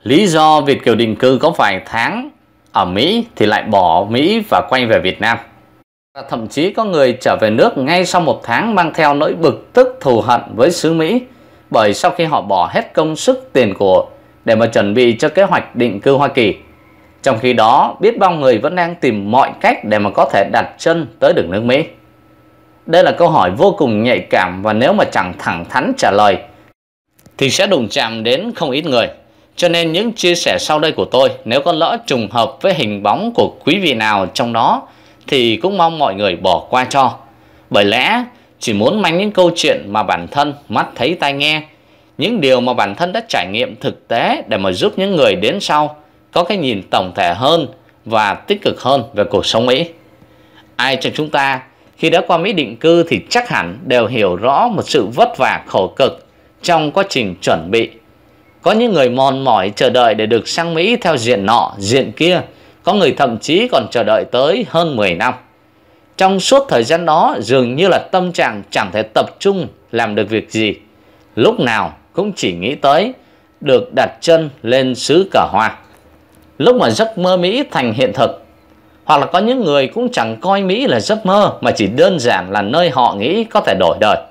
Lý do Việt kiều định cư có vài tháng ở Mỹ thì lại bỏ Mỹ và quay về Việt Nam. Và thậm chí có người trở về nước ngay sau 1 tháng mang theo nỗi bực tức thù hận với xứ Mỹ, bởi sau khi họ bỏ hết công sức tiền của để mà chuẩn bị cho kế hoạch định cư Hoa Kỳ. Trong khi đó, biết bao người vẫn đang tìm mọi cách để mà có thể đặt chân tới được nước Mỹ. Đây là câu hỏi vô cùng nhạy cảm, và nếu mà chẳng thẳng thắn trả lời thì sẽ đụng chạm đến không ít người. Cho nên những chia sẻ sau đây của tôi, nếu có lỡ trùng hợp với hình bóng của quý vị nào trong đó thì cũng mong mọi người bỏ qua cho. Bởi lẽ chỉ muốn mang những câu chuyện mà bản thân mắt thấy tai nghe, những điều mà bản thân đã trải nghiệm thực tế để mà giúp những người đến sau có cái nhìn tổng thể hơn và tích cực hơn về cuộc sống Mỹ. Ai trong chúng ta khi đã qua Mỹ định cư thì chắc hẳn đều hiểu rõ một sự vất vả khổ cực trong quá trình chuẩn bị. Có những người mòn mỏi chờ đợi để được sang Mỹ theo diện nọ, diện kia. Có người thậm chí còn chờ đợi tới hơn 10 năm. Trong suốt thời gian đó dường như là tâm trạng chẳng thể tập trung làm được việc gì. Lúc nào cũng chỉ nghĩ tới được đặt chân lên xứ cờ hoa. Lúc mà giấc mơ Mỹ thành hiện thực. Hoặc là có những người cũng chẳng coi Mỹ là giấc mơ, mà chỉ đơn giản là nơi họ nghĩ có thể đổi đời.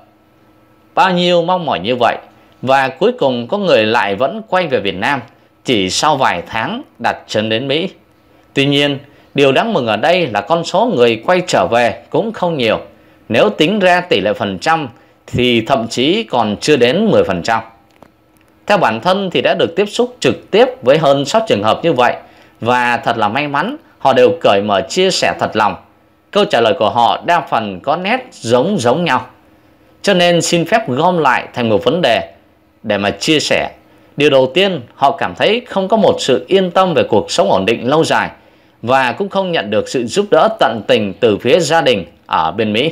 Bao nhiêu mong mỏi như vậy, và cuối cùng có người lại vẫn quay về Việt Nam chỉ sau vài tháng đặt chân đến Mỹ. Tuy nhiên, điều đáng mừng ở đây là con số người quay trở về cũng không nhiều. Nếu tính ra tỷ lệ phần trăm thì thậm chí còn chưa đến 10%. Theo bản thân thì đã được tiếp xúc trực tiếp với hơn 6 trường hợp như vậy, và thật là may mắn, họ đều cởi mở chia sẻ thật lòng. Câu trả lời của họ đa phần có nét giống nhau. Cho nên xin phép gom lại thành một vấn đề để mà chia sẻ. Điều đầu tiên, họ cảm thấy không có một sự yên tâm về cuộc sống ổn định lâu dài, và cũng không nhận được sự giúp đỡ tận tình từ phía gia đình ở bên Mỹ.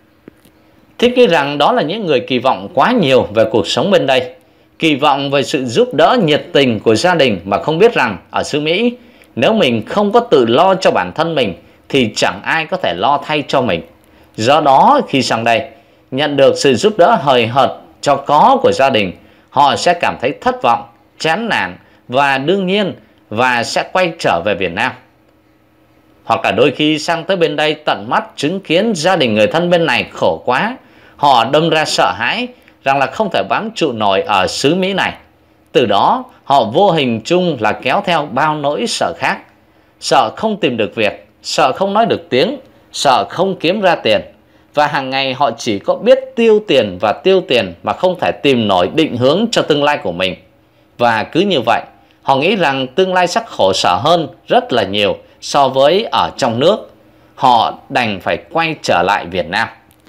Thiết nghĩ rằng đó là những người kỳ vọng quá nhiều về cuộc sống bên đây. Kỳ vọng về sự giúp đỡ nhiệt tình của gia đình, mà không biết rằng ở xứ Mỹ, nếu mình không có tự lo cho bản thân mình thì chẳng ai có thể lo thay cho mình. Do đó khi sang đây nhận được sự giúp đỡ hời hợt cho có của gia đình, họ sẽ cảm thấy thất vọng, chán nản và đương nhiên sẽ quay trở về Việt Nam. Hoặc là đôi khi sang tới bên đây tận mắt chứng kiến gia đình người thân bên này khổ quá, họ đâm ra sợ hãi rằng là không thể bám trụ nổi ở xứ Mỹ này. Từ đó họ vô hình chung là kéo theo bao nỗi sợ khác. Sợ không tìm được việc, sợ không nói được tiếng, sợ không kiếm ra tiền. Và hàng ngày họ chỉ có biết tiêu tiền mà không thể tìm nổi định hướng cho tương lai của mình. Và cứ như vậy, họ nghĩ rằng tương lai sẽ khổ sở hơn rất là nhiều so với ở trong nước. Họ đành phải quay trở lại Việt Nam.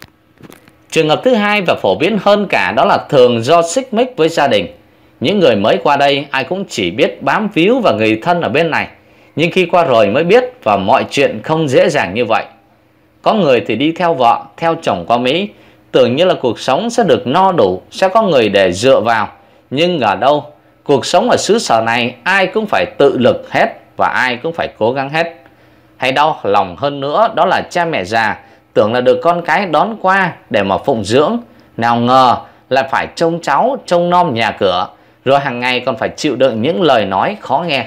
Trường hợp thứ hai và phổ biến hơn cả đó là thường do xích mích với gia đình. Những người mới qua đây ai cũng chỉ biết bám víu vào người thân ở bên này, nhưng khi qua rồi mới biết và mọi chuyện không dễ dàng như vậy. Có người thì đi theo vợ, theo chồng qua Mỹ, tưởng như là cuộc sống sẽ được no đủ, sẽ có người để dựa vào. Nhưng ở đâu, cuộc sống ở xứ sở này ai cũng phải tự lực hết và ai cũng phải cố gắng hết. Hay đau lòng hơn nữa đó là cha mẹ già tưởng là được con cái đón qua để mà phụng dưỡng, nào ngờ là phải trông cháu, trông nom nhà cửa, rồi hàng ngày còn phải chịu đựng những lời nói khó nghe.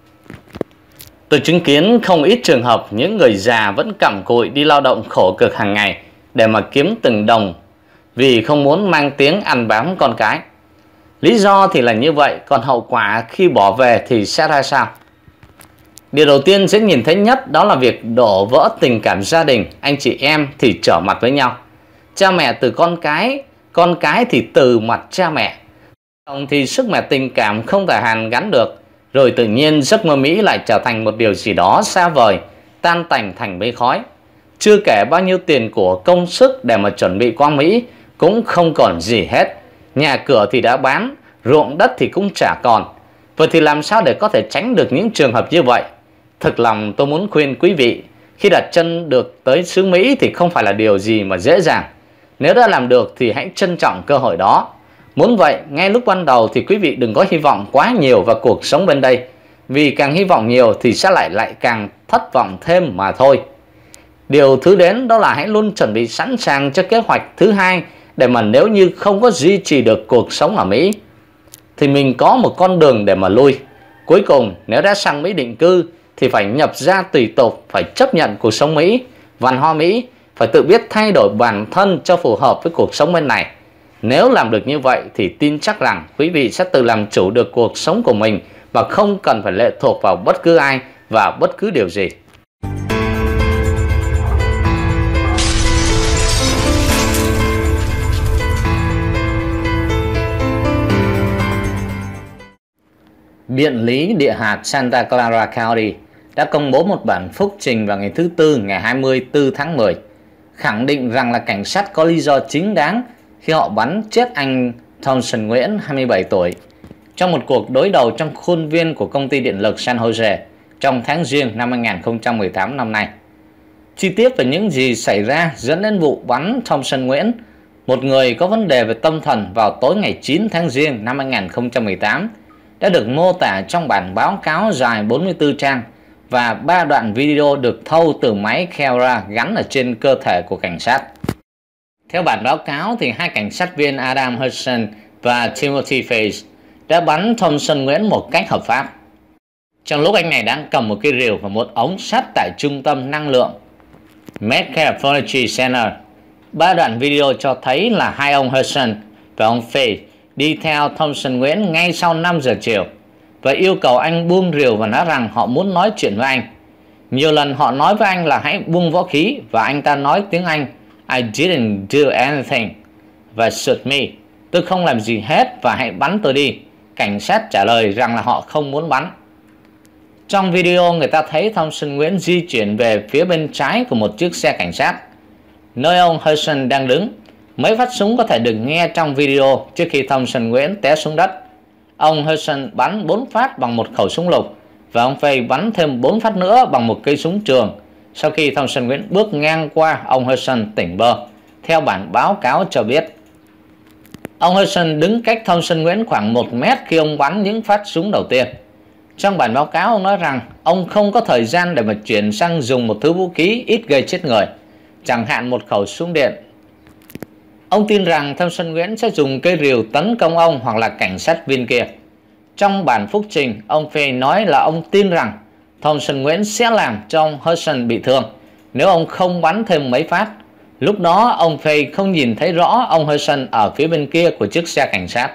Tôi chứng kiến không ít trường hợp những người già vẫn cặm cụi đi lao động khổ cực hàng ngày để mà kiếm từng đồng, vì không muốn mang tiếng ăn bám con cái. Lý do thì là như vậy, còn hậu quả khi bỏ về thì sẽ ra sao? Điều đầu tiên sẽ nhìn thấy nhất đó là việc đổ vỡ tình cảm gia đình, anh chị em thì trở mặt với nhau. Cha mẹ từ con cái thì từ mặt cha mẹ. Thì sức mẹ tình cảm không thể hàn gắn được. Rồi tự nhiên giấc mơ Mỹ lại trở thành một điều gì đó xa vời, tan tành thành mây khói. Chưa kể bao nhiêu tiền của công sức để mà chuẩn bị qua Mỹ cũng không còn gì hết. Nhà cửa thì đã bán, ruộng đất thì cũng chả còn. Vậy thì làm sao để có thể tránh được những trường hợp như vậy? Thực lòng tôi muốn khuyên quý vị, khi đặt chân được tới xứ Mỹ thì không phải là điều gì mà dễ dàng. Nếu đã làm được thì hãy trân trọng cơ hội đó. Muốn vậy, ngay lúc ban đầu thì quý vị đừng có hy vọng quá nhiều vào cuộc sống bên đây. Vì càng hy vọng nhiều thì sẽ lại càng thất vọng thêm mà thôi. Điều thứ đến đó là hãy luôn chuẩn bị sẵn sàng cho kế hoạch thứ hai, để mà nếu như không có duy trì được cuộc sống ở Mỹ thì mình có một con đường để mà lui. Cuối cùng, nếu đã sang Mỹ định cư thì phải nhập gia tùy tục, phải chấp nhận cuộc sống Mỹ, văn hóa Mỹ, phải tự biết thay đổi bản thân cho phù hợp với cuộc sống bên này. Nếu làm được như vậy thì tin chắc rằng quý vị sẽ tự làm chủ được cuộc sống của mình và không cần phải lệ thuộc vào bất cứ ai và bất cứ điều gì. Điện lý địa hạt Santa Clara County đã công bố một bản phúc trình vào ngày thứ Tư ngày 24 tháng 10, khẳng định rằng là cảnh sát có lý do chính đáng khi họ bắn chết anh Thompson Nguyễn, 27 tuổi, trong một cuộc đối đầu trong khuôn viên của công ty điện lực San Jose trong tháng Giêng năm 2018 năm nay. Chi tiết về những gì xảy ra dẫn đến vụ bắn Thompson Nguyễn, một người có vấn đề về tâm thần, vào tối ngày 9 tháng Giêng năm 2018, đã được mô tả trong bản báo cáo dài 44 trang và 3 đoạn video được thâu từ máy camera gắn ở trên cơ thể của cảnh sát. Theo bản báo cáo thì hai cảnh sát viên Adam Hudson và Timothy Faze đã bắn Thompson Nguyễn một cách hợp pháp, trong lúc anh này đang cầm một cây rìu và một ống sắt tại trung tâm năng lượng Metcalf Furniture Center. 3 đoạn video cho thấy là hai ông Hudson và ông Faze đi theo Thompson Nguyễn ngay sau 5 giờ chiều và yêu cầu anh buông rìu và nói rằng họ muốn nói chuyện với anh. Nhiều lần họ nói với anh là hãy buông võ khí và anh ta nói tiếng Anh I didn't do anything và shoot me, tôi không làm gì hết và hãy bắn tôi đi. Cảnh sát trả lời rằng là họ không muốn bắn. Trong video người ta thấy Thompson Nguyễn di chuyển về phía bên trái của một chiếc xe cảnh sát, nơi ông Hudson đang đứng. Mấy phát súng có thể được nghe trong video trước khi Thompson Nguyễn té xuống đất. Ông Hudson bắn 4 phát bằng một khẩu súng lục và ông Faze bắn thêm 4 phát nữa bằng một cây súng trường sau khi Thompson Nguyễn bước ngang qua ông Hudson tỉnh bơ, theo bản báo cáo cho biết. Ông Hudson đứng cách Thompson Nguyễn khoảng 1 mét khi ông bắn những phát súng đầu tiên. Trong bản báo cáo ông nói rằng ông không có thời gian để mà chuyển sang dùng một thứ vũ khí ít gây chết người, chẳng hạn một khẩu súng điện. Ông tin rằng Thompson Nguyễn sẽ dùng cây rìu tấn công ông hoặc là cảnh sát viên kia. Trong bản phúc trình, ông Faze nói là ông tin rằng Thompson Nguyễn sẽ làm cho ông Hudson bị thương nếu ông không bắn thêm mấy phát. Lúc đó ông Faze không nhìn thấy rõ ông Hudson ở phía bên kia của chiếc xe cảnh sát.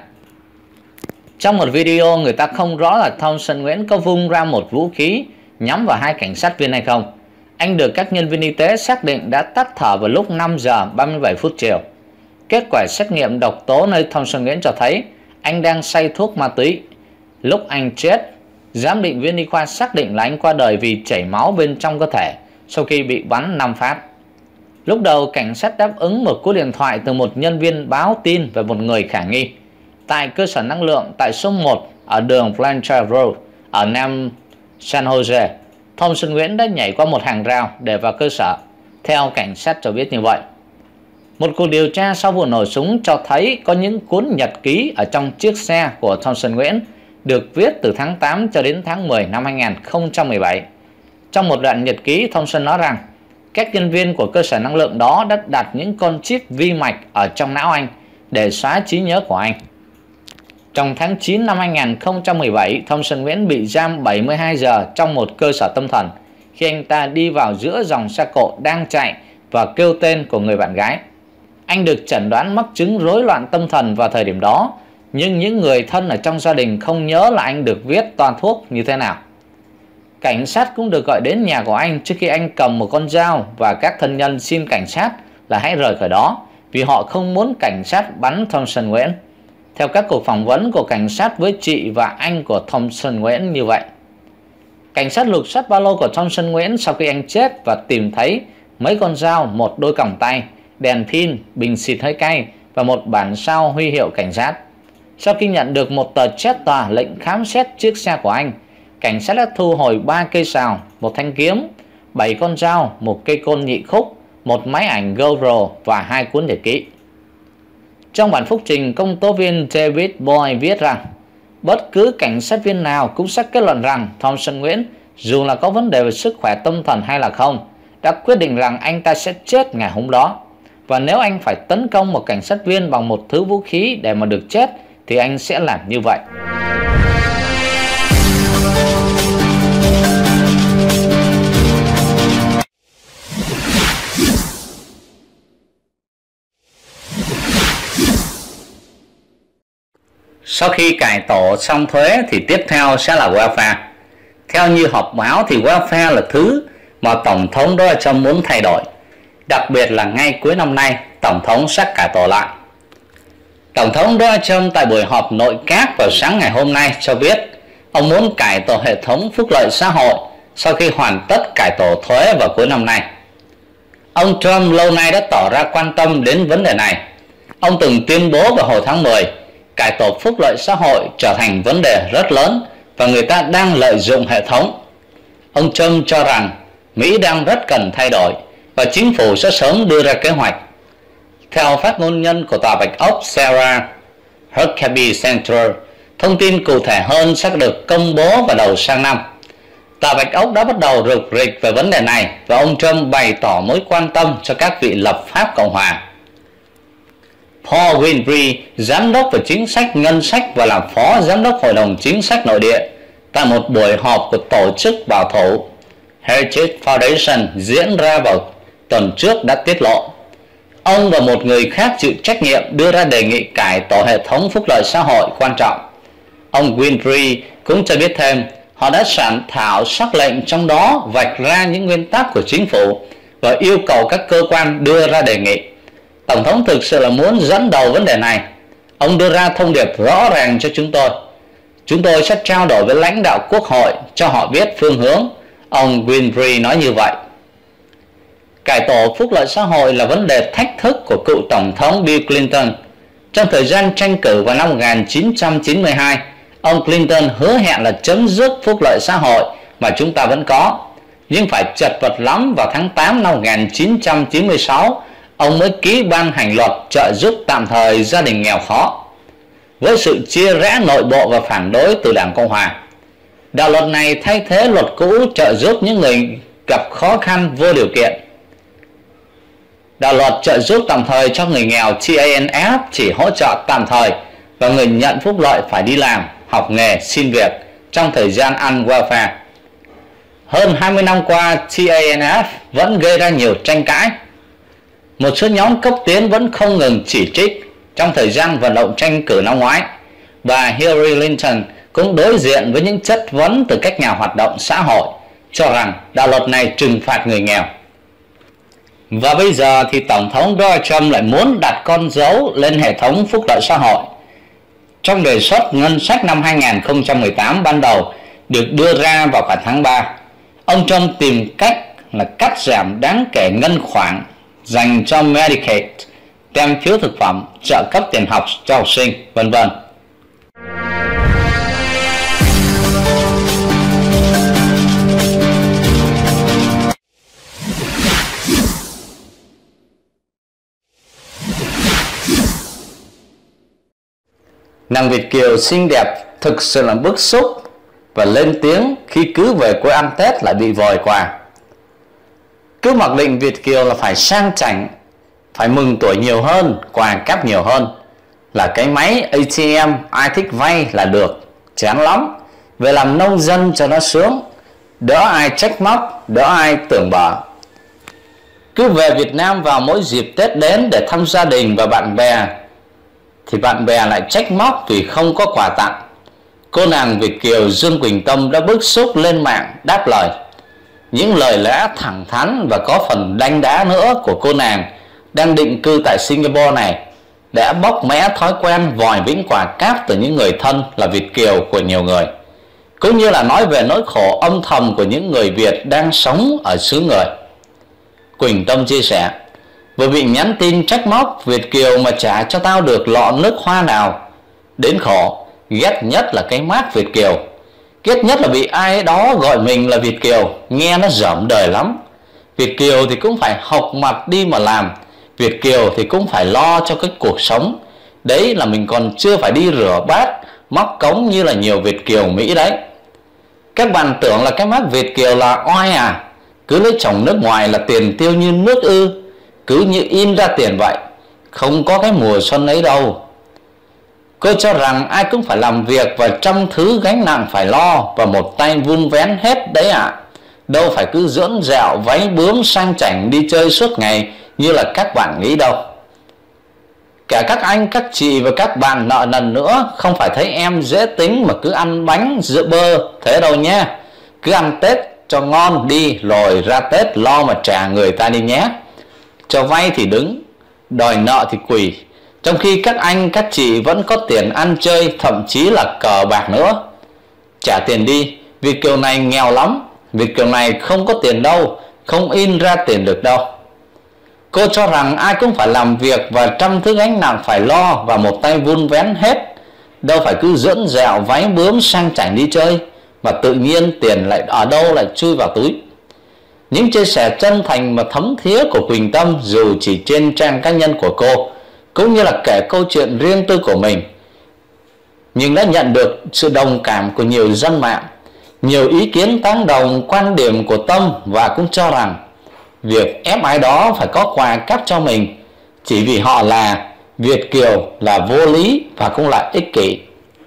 Trong một video người ta không rõ là Thompson Nguyễn có vung ra một vũ khí nhắm vào hai cảnh sát viên hay không. Anh được các nhân viên y tế xác định đã tắt thở vào lúc 5 giờ 37 phút chiều. Kết quả xét nghiệm độc tố nơi Thompson Nguyễn cho thấy anh đang say thuốc ma túy. Lúc anh chết, giám định viên y khoa xác định là anh qua đời vì chảy máu bên trong cơ thể sau khi bị bắn 5 phát. Lúc đầu cảnh sát đáp ứng một cú điện thoại từ một nhân viên báo tin về một người khả nghi tại cơ sở năng lượng tại số 1 ở đường Blanchard Road ở Nam San Jose. Thompson Nguyễn đã nhảy qua một hàng rào để vào cơ sở, theo cảnh sát cho biết như vậy. Một cuộc điều tra sau vụ nổ súng cho thấy có những cuốn nhật ký ở trong chiếc xe của Thompson Nguyễn được viết từ tháng 8 cho đến tháng 10 năm 2017. Trong một đoạn nhật ký, Thompson nói rằng các nhân viên của cơ sở năng lượng đó đã đặt những con chip vi mạch ở trong não anh để xóa trí nhớ của anh. Trong tháng 9 năm 2017, Thompson Nguyễn bị giam 72 giờ trong một cơ sở tâm thần khi anh ta đi vào giữa dòng xe cộ đang chạy và kêu tên của người bạn gái. Anh được chẩn đoán mắc chứng rối loạn tâm thần vào thời điểm đó, nhưng những người thân ở trong gia đình không nhớ là anh được viết toa thuốc như thế nào. Cảnh sát cũng được gọi đến nhà của anh trước khi anh cầm một con dao và các thân nhân xin cảnh sát là hãy rời khỏi đó vì họ không muốn cảnh sát bắn Thompson Nguyễn. Theo các cuộc phỏng vấn của cảnh sát với chị và anh của Thompson Nguyễn như vậy. Cảnh sát lục soát ba lô của Thompson Nguyễn sau khi anh chết và tìm thấy mấy con dao, một đôi còng tay, đèn pin, bình xịt hơi cay và một bản sao huy hiệu cảnh sát. Sau khi nhận được một tờ chép tòa lệnh khám xét chiếc xe của anh, cảnh sát đã thu hồi 3 cây sào, một thanh kiếm, 7 con dao, một cây côn nhị khúc, một máy ảnh GoPro và 2 cuốn nhật ký. Trong bản phúc trình, công tố viên David Boyd viết rằng bất cứ cảnh sát viên nào cũng sẽ kết luận rằng Thompson Nguyễn, dù là có vấn đề về sức khỏe tâm thần hay là không, đã quyết định rằng anh ta sẽ chết ngày hôm đó. Và nếu anh phải tấn công một cảnh sát viên bằng một thứ vũ khí để mà được chết thì anh sẽ làm như vậy. Sau khi cải tổ xong thuế thì tiếp theo sẽ là welfare. Theo như họp báo thì welfare là thứ mà Tổng thống Donald Trump muốn thay đổi. Đặc biệt là ngay cuối năm nay, Tổng thống sẽ cải tổ lại. Tổng thống Donald Trump tại buổi họp nội các vào sáng ngày hôm nay cho biết ông muốn cải tổ hệ thống phúc lợi xã hội sau khi hoàn tất cải tổ thuế vào cuối năm nay. Ông Trump lâu nay đã tỏ ra quan tâm đến vấn đề này. Ông từng tuyên bố vào hồi tháng 10, cải tổ phúc lợi xã hội trở thành vấn đề rất lớn và người ta đang lợi dụng hệ thống. Ông Trump cho rằng Mỹ đang rất cần thay đổi và chính phủ sẽ sớm đưa ra kế hoạch. Theo phát ngôn nhân của Tòa Bạch Ốc Sarah Huckabee Sanders, thông tin cụ thể hơn sẽ được công bố vào đầu sang năm. Tòa Bạch Ốc đã bắt đầu rục rịch về vấn đề này và ông Trump bày tỏ mối quan tâm cho các vị lập pháp Cộng hòa. Paul Winfrey, giám đốc về chính sách ngân sách và làm phó giám đốc hội đồng chính sách nội địa, tại một buổi họp của tổ chức bảo thủ Heritage Foundation diễn ra vào tuần trước đã tiết lộ ông và một người khác chịu trách nhiệm đưa ra đề nghị cải tổ hệ thống phúc lợi xã hội quan trọng. Ông Winfrey cũng cho biết thêm họ đã soạn thảo sắc lệnh, trong đó vạch ra những nguyên tắc của chính phủ và yêu cầu các cơ quan đưa ra đề nghị. Tổng thống thực sự là muốn dẫn đầu vấn đề này. Ông đưa ra thông điệp rõ ràng cho chúng tôi. Chúng tôi sẽ trao đổi với lãnh đạo quốc hội cho họ biết phương hướng. Ông Winfrey nói như vậy. Cải tổ phúc lợi xã hội là vấn đề thách thức của cựu Tổng thống Bill Clinton. Trong thời gian tranh cử vào năm 1992, ông Clinton hứa hẹn là chấm dứt phúc lợi xã hội mà chúng ta vẫn có. Nhưng phải chật vật lắm, vào tháng 8 năm 1996, ông mới ký ban hành luật trợ giúp tạm thời gia đình nghèo khó. Với sự chia rẽ nội bộ và phản đối từ Đảng Cộng hòa, đạo luật này thay thế luật cũ trợ giúp những người gặp khó khăn vô điều kiện. Đạo luật trợ giúp tạm thời cho người nghèo TANF chỉ hỗ trợ tạm thời và người nhận phúc lợi phải đi làm, học nghề, xin việc trong thời gian ăn welfare. Hơn 20 năm qua, TANF vẫn gây ra nhiều tranh cãi. Một số nhóm cấp tiến vẫn không ngừng chỉ trích. Trong thời gian vận động tranh cử năm ngoái, bà Hillary Clinton cũng đối diện với những chất vấn từ các nhà hoạt động xã hội cho rằng đạo luật này trừng phạt người nghèo. Và bây giờ thì Tổng thống Donald Trump lại muốn đặt con dấu lên hệ thống phúc lợi xã hội. Trong đề xuất ngân sách năm 2018 ban đầu được đưa ra vào cả tháng 3, ông Trump tìm cách là cắt giảm đáng kể ngân khoản dành cho Medicaid, tem phiếu thực phẩm, trợ cấp tiền học cho học sinh, vân vân. Nàng Việt kiều xinh đẹp thực sự là bức xúc và lên tiếng khi cứ về quê ăn Tết lại bị vòi quà. Cứ mặc định Việt kiều là phải sang chảnh, phải mừng tuổi nhiều hơn, quà cáp nhiều hơn, là cái máy ATM ai thích vay là được, chán lắm, về làm nông dân cho nó sướng, đỡ ai trách móc, đỡ ai tưởng bở. Cứ về Việt Nam vào mỗi dịp Tết đến để thăm gia đình và bạn bè thì bạn bè lại trách móc vì không có quà tặng. Cô nàng Việt kiều Dương Quỳnh Tâm đã bức xúc lên mạng đáp lời. Những lời lẽ thẳng thắn và có phần đanh đá nữa của cô nàng đang định cư tại Singapore này đã bóc mẽ thói quen vòi vĩnh quà cáp từ những người thân là Việt kiều của nhiều người, cũng như là nói về nỗi khổ âm thầm của những người Việt đang sống ở xứ người. Quỳnh Tâm chia sẻ: vừa bị nhắn tin trách móc Việt kiều mà chả cho tao được lọ nước hoa nào. Đến khổ, ghét nhất là cái mác Việt kiều. Ghét nhất là bị ai đó gọi mình là Việt kiều, nghe nó dởm đời lắm. Việt kiều thì cũng phải học mặt đi mà làm. Việt kiều thì cũng phải lo cho cái cuộc sống. Đấy là mình còn chưa phải đi rửa bát, móc cống như là nhiều Việt kiều Mỹ đấy. Các bạn tưởng là cái mác Việt kiều là oai à? Cứ lấy chồng nước ngoài là tiền tiêu như nước ư? Cứ như in ra tiền vậy, không có cái mùa xuân ấy đâu. Cô cho rằng ai cũng phải làm việc và trăm thứ gánh nặng phải lo và một tay vun vén hết đấy ạ. Đâu phải cứ dưỡng dạo váy bướm sang chảnh đi chơi suốt ngày như là các bạn nghĩ đâu. Cả các anh, các chị và các bạn nợ nần nữa, không phải thấy em dễ tính mà cứ ăn bánh rượu bơ thế đâu nha. Cứ ăn Tết cho ngon đi, rồi ra Tết lo mà trả người ta đi nhé. Cho vay thì đứng, đòi nợ thì quỳ, trong khi các anh, các chị vẫn có tiền ăn chơi, thậm chí là cờ bạc nữa. Trả tiền đi, Việt kiều này nghèo lắm, Việt kiều này không có tiền đâu, không in ra tiền được đâu. Cô cho rằng ai cũng phải làm việc và trăm thứ gánh nặng phải lo và một tay vun vén hết, đâu phải cứ dẫn dẹo váy bướm sang chảnh đi chơi, mà tự nhiên tiền lại ở đâu lại chui vào túi. Những chia sẻ chân thành mà thấm thía của Quỳnh Tâm, dù chỉ trên trang cá nhân của cô, cũng như là kể câu chuyện riêng tư của mình, nhưng đã nhận được sự đồng cảm của nhiều dân mạng. Nhiều ý kiến tán đồng quan điểm của Tâm và cũng cho rằng việc ép ai đó phải có quà cáp cho mình chỉ vì họ là Việt kiều là vô lý và cũng là ích kỷ.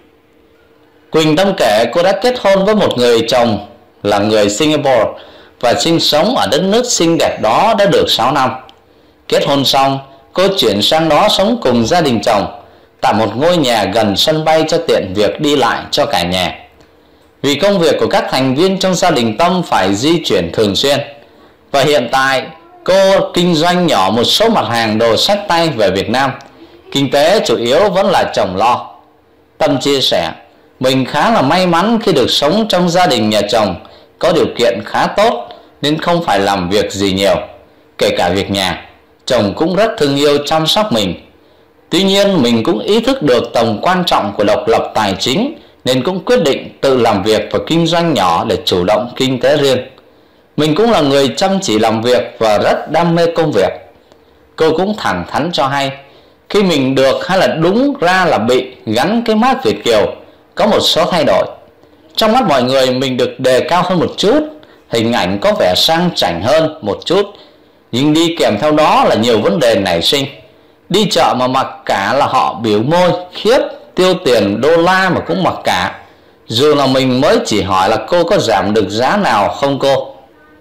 Quỳnh Tâm kể cô đã kết hôn với một người chồng là người Singapore và sinh sống ở đất nước xinh đẹp đó đã được 6 năm. Kết hôn xong, cô chuyển sang đó sống cùng gia đình chồng tại một ngôi nhà gần sân bay cho tiện việc đi lại cho cả nhà. Vì công việc của các thành viên trong gia đình Tâm phải di chuyển thường xuyên, và hiện tại cô kinh doanh nhỏ một số mặt hàng đồ xách tay về Việt Nam. Kinh tế chủ yếu vẫn là chồng lo. Tâm chia sẻ, mình khá là may mắn khi được sống trong gia đình nhà chồng có điều kiện khá tốt nên không phải làm việc gì nhiều. Kể cả việc nhà, chồng cũng rất thương yêu chăm sóc mình. Tuy nhiên mình cũng ý thức được tầm quan trọng của độc lập tài chính nên cũng quyết định tự làm việc và kinh doanh nhỏ để chủ động kinh tế riêng. Mình cũng là người chăm chỉ làm việc và rất đam mê công việc. Cô cũng thẳng thắn cho hay, khi mình được hay là đúng ra là bị gắn cái mác Việt kiều có một số thay đổi. Trong mắt mọi người mình được đề cao hơn một chút, hình ảnh có vẻ sang chảnh hơn một chút, nhưng đi kèm theo đó là nhiều vấn đề nảy sinh. Đi chợ mà mặc cả là họ biểu môi, khiếp, tiêu tiền đô la mà cũng mặc cả, dù là mình mới chỉ hỏi là cô có giảm được giá nào không cô.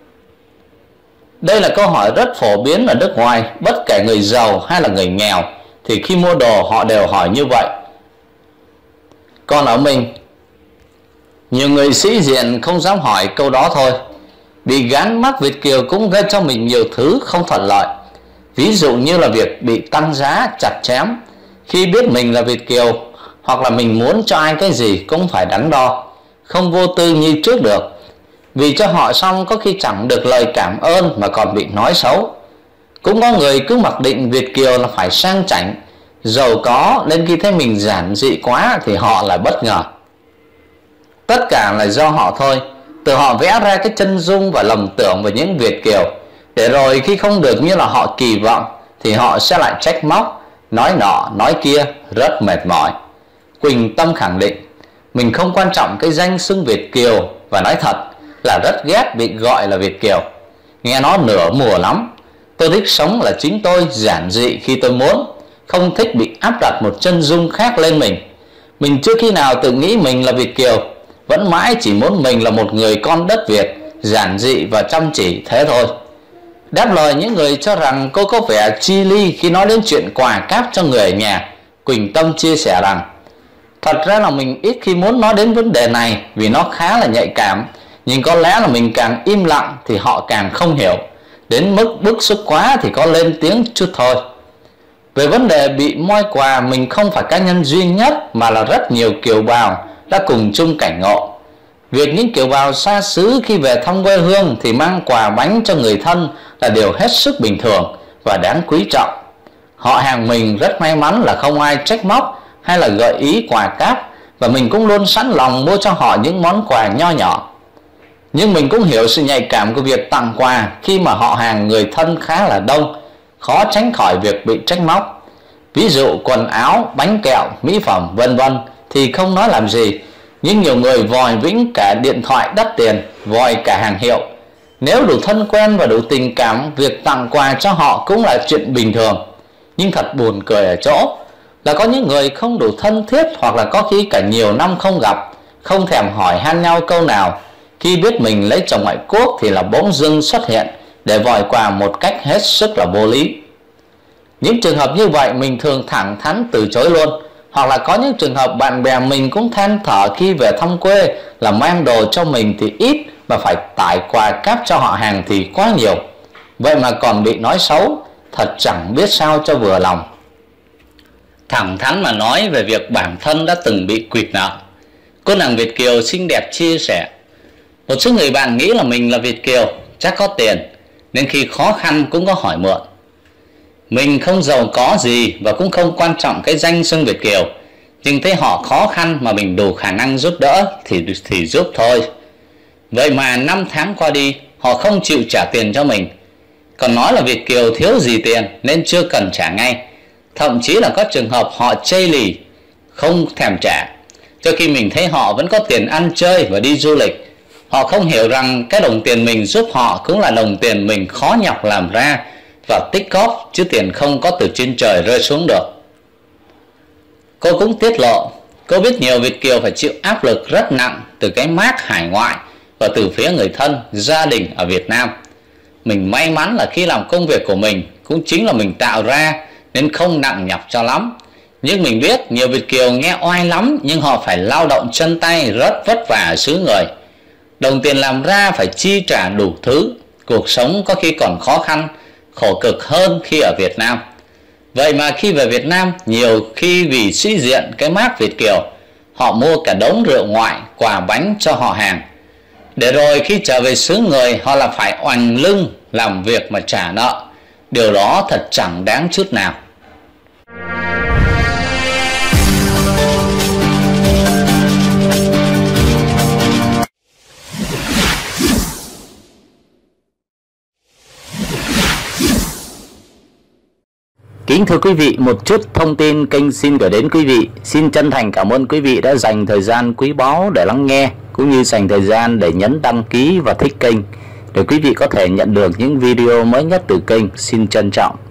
Đây là câu hỏi rất phổ biến ở nước ngoài, bất kể người giàu hay là người nghèo thì khi mua đồ họ đều hỏi như vậy. Còn ở mình, nhiều người sĩ diện không dám hỏi câu đó thôi. Bị gắn mác Việt kiều cũng gây cho mình nhiều thứ không thuận lợi. Ví dụ như là việc bị tăng giá chặt chém khi biết mình là Việt kiều, hoặc là mình muốn cho ai cái gì cũng phải đắn đo, không vô tư như trước được. Vì cho họ xong có khi chẳng được lời cảm ơn mà còn bị nói xấu. Cũng có người cứ mặc định Việt kiều là phải sang chảnh, giàu có, nên khi thấy mình giản dị quá thì họ lại bất ngờ. Tất cả là do họ thôi. Từ họ vẽ ra cái chân dung và lầm tưởng về những Việt kiều, để rồi khi không được như là họ kỳ vọng thì họ sẽ lại trách móc, nói nọ nói kia, rất mệt mỏi. Quỳnh Tâm khẳng định mình không quan trọng cái danh xưng Việt kiều, và nói thật là rất ghét bị gọi là Việt kiều. Nghe nó nửa mùa lắm. Tôi thích sống là chính tôi, giản dị khi tôi muốn, không thích bị áp đặt một chân dung khác lên mình. Mình chưa khi nào tự nghĩ mình là Việt kiều, vẫn mãi chỉ muốn mình là một người con đất Việt, giản dị và chăm chỉ thế thôi. Đáp lời những người cho rằng cô có vẻ chi ly khi nói đến chuyện quà cáp cho người ở nhà, Quỳnh Tâm chia sẻ rằng thật ra là mình ít khi muốn nói đến vấn đề này vì nó khá là nhạy cảm, nhưng có lẽ là mình càng im lặng thì họ càng không hiểu. Đến mức bức xúc quá thì có lên tiếng chút thôi. Về vấn đề bị moi quà, mình không phải cá nhân duy nhất mà là rất nhiều kiều bào đã cùng chung cảnh ngộ. Việc những kiều bào xa xứ khi về thăm quê hương thì mang quà bánh cho người thân là điều hết sức bình thường và đáng quý trọng. Họ hàng mình rất may mắn là không ai trách móc hay là gợi ý quà cáp, và mình cũng luôn sẵn lòng mua cho họ những món quà nho nhỏ. Nhưng mình cũng hiểu sự nhạy cảm của việc tặng quà khi mà họ hàng người thân khá là đông, khó tránh khỏi việc bị trách móc. Ví dụ quần áo, bánh kẹo, mỹ phẩm vân vân thì không nói làm gì, nhưng nhiều người vòi vĩnh cả điện thoại đắt tiền, vòi cả hàng hiệu. Nếu đủ thân quen và đủ tình cảm, việc tặng quà cho họ cũng là chuyện bình thường. Nhưng thật buồn cười ở chỗ là có những người không đủ thân thiết, hoặc là có khi cả nhiều năm không gặp, không thèm hỏi han nhau câu nào, khi biết mình lấy chồng ngoại quốc thì là bỗng dưng xuất hiện để vòi quà một cách hết sức là vô lý. Những trường hợp như vậy mình thường thẳng thắn từ chối luôn. Hoặc là có những trường hợp bạn bè mình cũng than thở khi về thăm quê là mang đồ cho mình thì ít mà phải tải quà cáp cho họ hàng thì quá nhiều. Vậy mà còn bị nói xấu, thật chẳng biết sao cho vừa lòng. Thẳng thắn mà nói về việc bản thân đã từng bị quỵt nợ. Cô nàng Việt kiều xinh đẹp chia sẻ: một số người bạn nghĩ là mình là Việt kiều, chắc có tiền, nên khi khó khăn cũng có hỏi mượn. Mình không giàu có gì và cũng không quan trọng cái danh xưng Việt kiều, nhưng thấy họ khó khăn mà mình đủ khả năng giúp đỡ thì giúp thôi. Vậy mà 5 tháng qua đi, họ không chịu trả tiền cho mình, còn nói là Việt kiều thiếu gì tiền nên chưa cần trả ngay. Thậm chí là có trường hợp họ chây lì không thèm trả, cho khi mình thấy họ vẫn có tiền ăn chơi và đi du lịch. Họ không hiểu rằng cái đồng tiền mình giúp họ cũng là đồng tiền mình khó nhọc làm ra và tích góp, chứ tiền không có từ trên trời rơi xuống được. Cô cũng tiết lộ cô biết nhiều Việt kiều phải chịu áp lực rất nặng từ cái mác hải ngoại và từ phía người thân, gia đình ở Việt Nam. Mình may mắn là khi làm công việc của mình cũng chính là mình tạo ra nên không nặng nhọc cho lắm. Nhưng mình biết nhiều Việt kiều nghe oai lắm, nhưng họ phải lao động chân tay rất vất vả ở xứ người. Đồng tiền làm ra phải chi trả đủ thứ, cuộc sống có khi còn khó khăn, khổ cực hơn khi ở Việt Nam. Vậy mà khi về Việt Nam, nhiều khi vì sĩ diện cái mác Việt kiều, họ mua cả đống rượu ngoại, quà bánh cho họ hàng. Để rồi khi trở về xứ người, họ là phải oành lưng làm việc mà trả nợ. Điều đó thật chẳng đáng chút nào. Kính thưa quý vị, một chút thông tin kênh xin gửi đến quý vị. Xin chân thành cảm ơn quý vị đã dành thời gian quý báu để lắng nghe, cũng như dành thời gian để nhấn đăng ký và thích kênh, để quý vị có thể nhận được những video mới nhất từ kênh. Xin trân trọng.